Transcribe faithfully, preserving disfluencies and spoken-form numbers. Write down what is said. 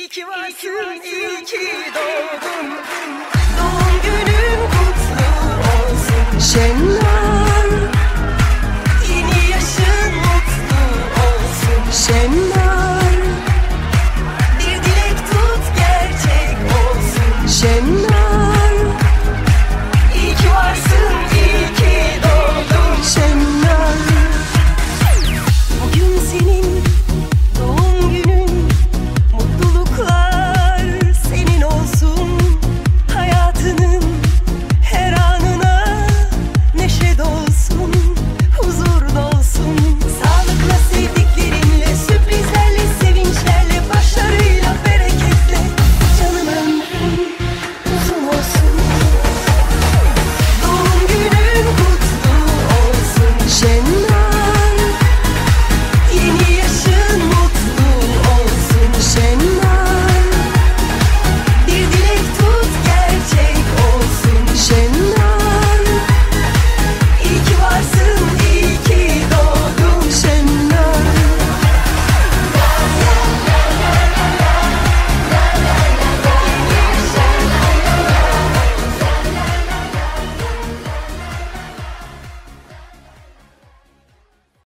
İyi ki varsın, iyi ki doğdun. Doğum günün kutlu olsun. Şenler, yeni yaşın mutlu olsun. Şenler.